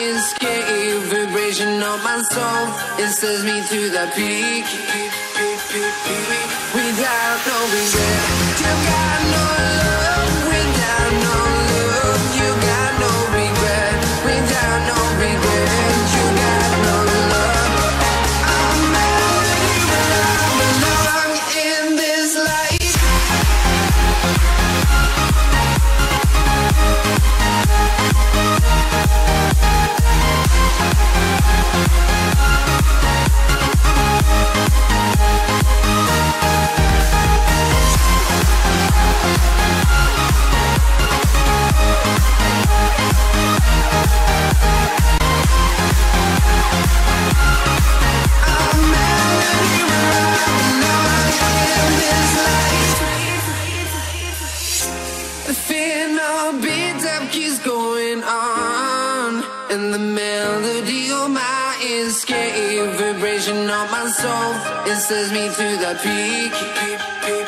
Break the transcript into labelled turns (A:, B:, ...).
A: escape. Vibration of my soul, it sends me to the peak. Without no regret, you got no love. Without no love, you got no regret. Without no regret, you got no love. I'm melody where I belong in this life. The final beat up keeps going on, and the melody of my escape. Vibration of my soul, it sends me to the peak.